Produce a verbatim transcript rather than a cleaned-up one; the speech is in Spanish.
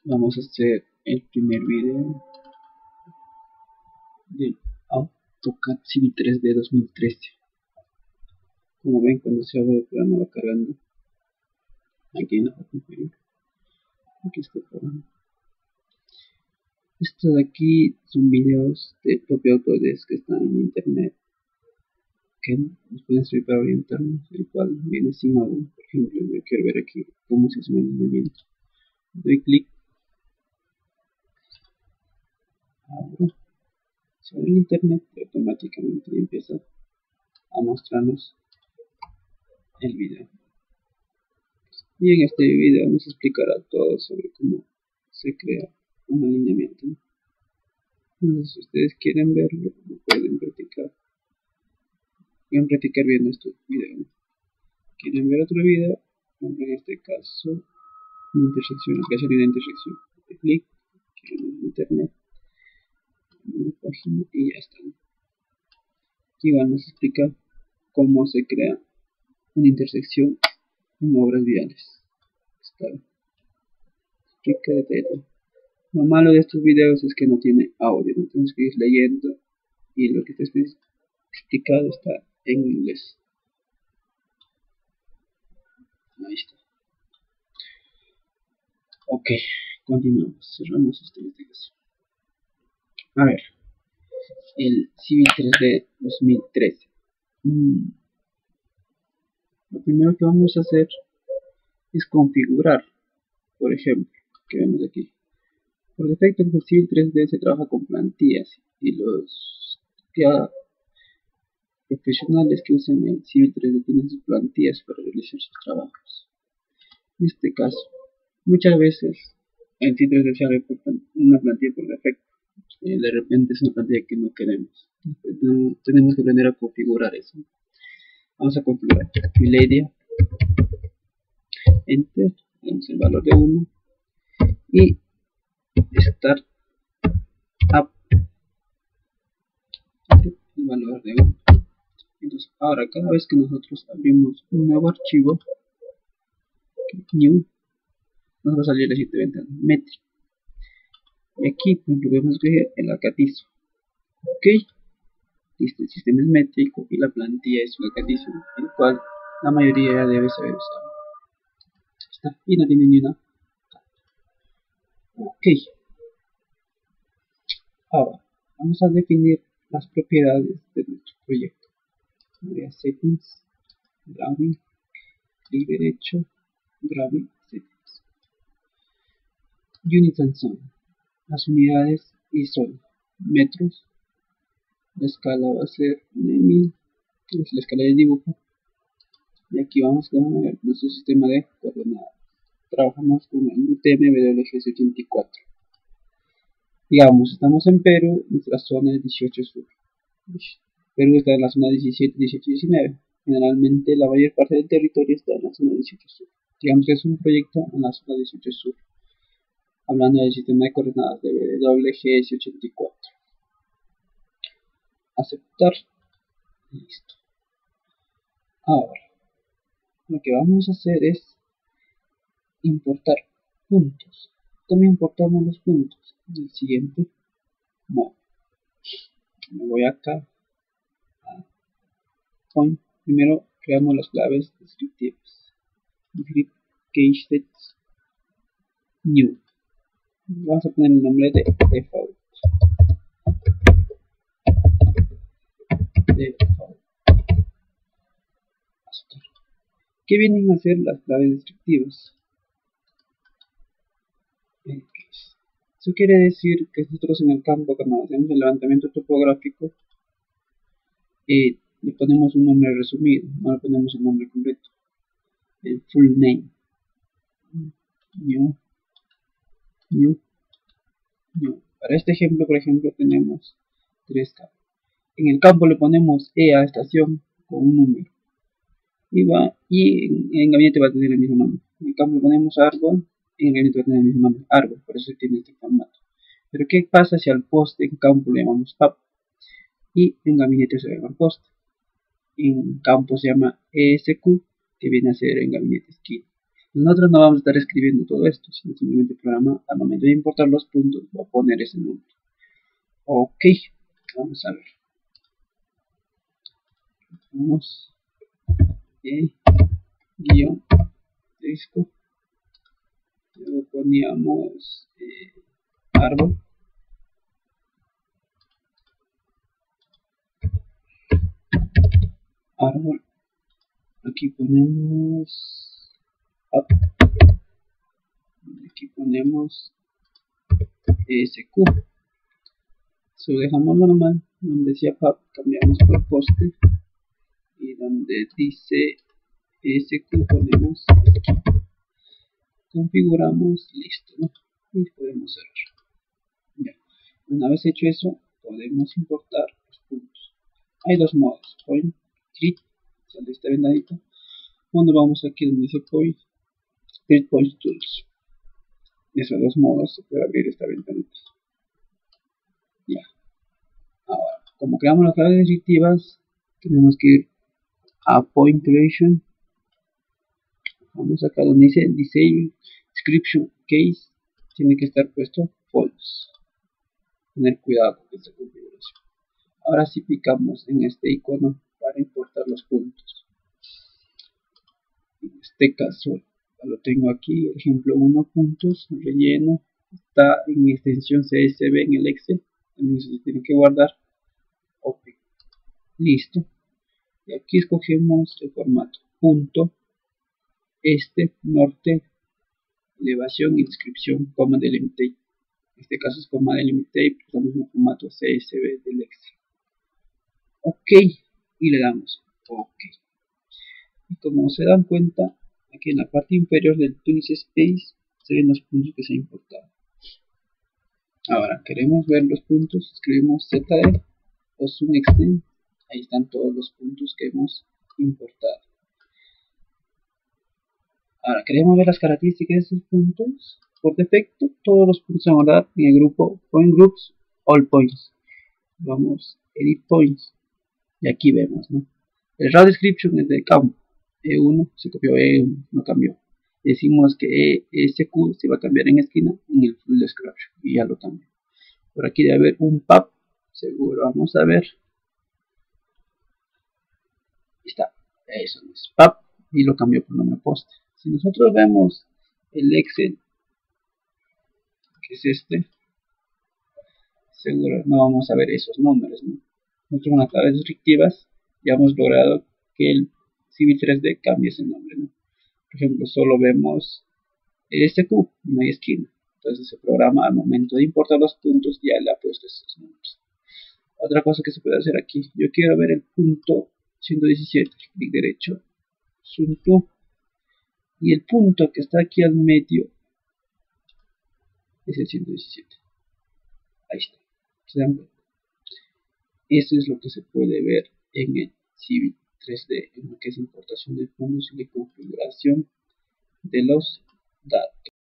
Vamos a hacer el primer video del AutoCAD Civil tres D dos mil trece. Como ven, cuando se abre el programa va cargando. Aquí en la configurar. Aquí está el programa. Estos de aquí son videos del propio Autodesk que están en internet, que nos pueden servir para orientarnos, el cual viene sin audio. Por ejemplo, yo quiero ver aquí cómo se hace un alineamiento. Doy clic, abro, se abre el internet y automáticamente empieza a mostrarnos el video. Y en este video nos explicará todo sobre cómo se crea un alineamiento. Entonces, si ustedes quieren verlo, lo pueden practicar. Pueden practicar viendo este video. Quieren ver otro video, en este caso, una intersección, la creación de una intersección. De clic, en internet, en una página y ya está. Aquí igual nos explica cómo se crea una intersección en obras viales. Está explica detalladamente. Lo malo de estos videos es que no tiene audio, no tienes que ir leyendo y lo que está explicado está en inglés. Ahí está. Ok, continuamos, cerramos esta investigación. A ver, el Civil tres D dos mil trece. Mm. Lo primero que vamos a hacer es configurar, por ejemplo, que vemos aquí. Por defecto en el Civil tres D se trabaja con plantillas y los ya profesionales que usan el Civil tres D tienen sus plantillas para realizar sus trabajos. En este caso, muchas veces el Civil tres D se abre una plantilla por defecto. Y de repente es una plantilla que no queremos. Entonces, tenemos que aprender a configurar eso. Vamos a configurar Filaria, Enter, damos el valor de uno y Start Up, el valor de uno. Entonces ahora cada vez que nosotros abrimos un nuevo archivo, New, nos va a salir la siguiente ventana, Metric. Y aquí pues, podemos escoger el acatizo. Ok, este sistema es métrico y la plantilla es un acatizo, el cual la mayoría ya debe saber usar. Está, y no tiene ni una. Ok, ahora vamos a definir las propiedades de nuestro proyecto. Voy a Settings, Drawing, clic derecho, Drawing, Settings. Units and Zone, las unidades y son metros. La escala va a ser de mil, que es la escala de dibujo. Y aquí vamos a ver nuestro sistema de coordenadas. Trabajamos con el U T M W G S ochenta y cuatro. Digamos, estamos en Perú, nuestra zona es dieciocho sur. Perú está en la zona diecisiete, dieciocho, diecinueve. Generalmente la mayor parte del territorio está en la zona dieciocho sur. Digamos que es un proyecto en la zona dieciocho sur. Hablando del sistema de coordenadas de W G S ochenta y cuatro. Aceptar. Listo. Ahora, lo que vamos a hacer es importar puntos. ¿Cómo importamos los puntos? El siguiente modo. Me voy acá a Point. Primero creamos las claves descriptivas. Grip Case Sets New. Vamos a poner el nombre de default. Default. ¿Qué vienen a hacer las claves descriptivas? Eso quiere decir que nosotros en el campo, cuando hacemos el levantamiento topográfico, eh, le ponemos un nombre resumido, no le ponemos el nombre completo, el full name. New, new, new. Para este ejemplo, por ejemplo, tenemos tres campos. En el campo le ponemos E a estación con un número. Y, va, y en, en gabinete va a tener el mismo nombre. En el campo le ponemos árbol, en el gabinete va a tener el mismo nombre, árbol, por eso tiene este formato. Pero ¿qué pasa si al poste en campo le llamamos up y en gabinete se llama poste? En campo se llama E S Q, que viene a ser en gabinete esquina. Nosotros no vamos a estar escribiendo todo esto, sino simplemente el programa al momento de importar los puntos va a poner ese nombre. Ok, vamos a ver. Vamos e guión disco. Luego poníamos eh, árbol. Árbol. Aquí ponemos up. Aquí ponemos sq. So dejamos normal. Donde decía pub cambiamos por poste. Y donde dice sq ponemos sq. Configuramos, listo, ¿no? Y podemos cerrar. Bien. Una vez hecho eso, podemos importar los puntos. Hay dos modos, point, grid, sale esta ventanita. Cuando vamos aquí donde dice point, grid point tools. De esos dos modos se puede abrir esta ventanita. Ya. Ahora, como creamos las claves descriptivas, tenemos que ir a point creation. Vamos acá donde dice disable description case, tiene que estar puesto false. Tener cuidado con esta configuración. Ahora si picamos en este icono para importar los puntos. En este caso lo tengo aquí, ejemplo uno puntos, relleno, está en extensión C S V en el Excel, entonces se tiene que guardar. Ok, listo. Y aquí escogemos el formato punto, este, norte, elevación, inscripción, coma delimitate. En este caso es coma delimitate, usamos el formato C S V del Excel. Ok, y le damos ok. Y como se dan cuenta, aquí en la parte inferior del Tools Space se ven los puntos que se han importado. Ahora queremos ver los puntos, escribimos Z D o zoom extend, ahí están todos los puntos que hemos importado. Ahora queremos ver las características de estos puntos. Por defecto, todos los puntos se van a guardar en el grupo Point Groups All Points. Vamos, Edit Points, y aquí vemos, ¿no? El raw description es del campo E uno, se copió E uno, no cambió. Decimos que E S Q se va a cambiar en esquina en el full description y ya lo cambió. Por aquí debe haber un pub, seguro, vamos a ver. Ahí está, eso es pub y lo cambió por nombre poste. Si nosotros vemos el Excel, que es este, seguro no vamos a ver esos números, ¿no? Nosotros con las claves descriptivas ya hemos logrado que el Civil tres D cambie ese nombre, ¿no? Por ejemplo, solo vemos S Q, no hay esquina. Entonces el programa al momento de importar los puntos ya le ha puesto esos números. Otra cosa que se puede hacer aquí, yo quiero ver el punto ciento diecisiete, clic derecho, zoom to, y el punto que está aquí al medio es el ciento diecisiete. Ahí está. ¿Se dan cuenta? Eso es lo que se puede ver en el Civil tres D, en lo que es importación de fondos y de configuración de los datos.